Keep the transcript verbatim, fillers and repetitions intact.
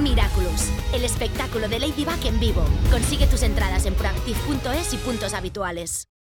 Miraculous, el espectáculo de Ladybug en vivo. Consigue tus entradas en proactiv punto es y puntos habituales.